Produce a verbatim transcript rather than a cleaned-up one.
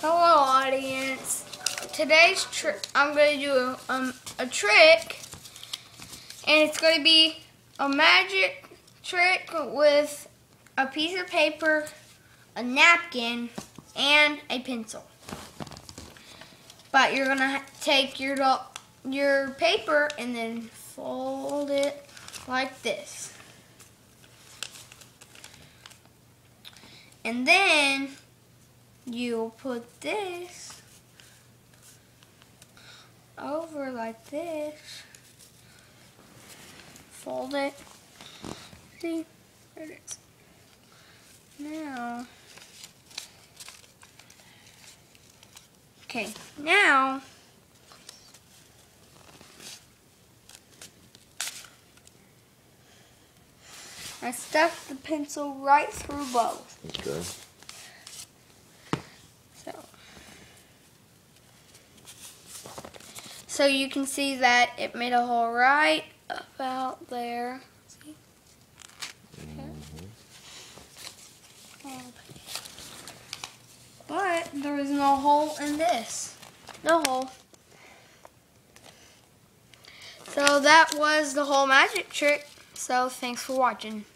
Hello, audience. Today's trick, I'm going to do a, um, a trick, and it's going to be a magic trick with a piece of paper, a napkin, and a pencil. But you're going to take your your paper and then fold it like this. And then you'll put this over like this. Fold it. See? There it is. Now. Okay, now I stuck the pencil right through both. Okay. So, so you can see that it made a hole right about there. See? Okay. Mm-hmm. But there is no hole in this. No hole. So that was the whole magic trick. So thanks for watching.